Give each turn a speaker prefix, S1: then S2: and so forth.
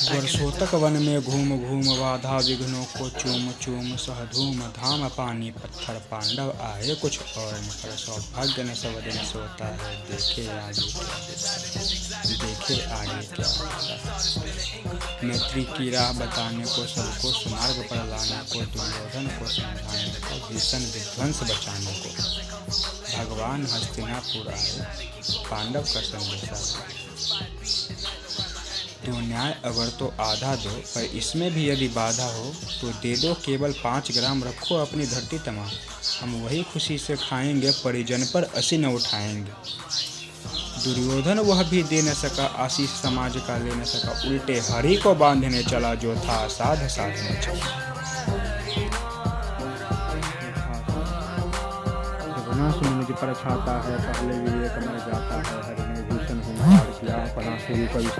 S1: वर्षों तक वन में घूम घूम बाधा विघ्नों को चूम चूम सह धूम धाम पानी पत्थर पांडव आए कुछ और न पर सौभाग्य न सब दिन सोता है देखे आगे क्या मैत्री की राह बताने को सबको सुमार्ग पर लाने को दुर्योधन को समझाने को भीषण विध्वंस बचाने को भगवान हस्तिनापुर आए पांडव का संदेशा। तो न्याय अगर तो आधा दो पर इसमें भी यदि बाधा हो तो दे दो केवल 5 ग्राम रखो अपनी धरती तमाम हम वही खुशी से खाएंगे परिजन पर असी न उठाएंगे। दुर्योधन वह भी दे न सका आशीष समाज का ले न सका उल्टे हरि को बांधने चला जो था साध साधने चला। जब मुझ पर छाता है पहले विवेक मर जाता है हरि ने भीषण हुंकार किया पराशुरी को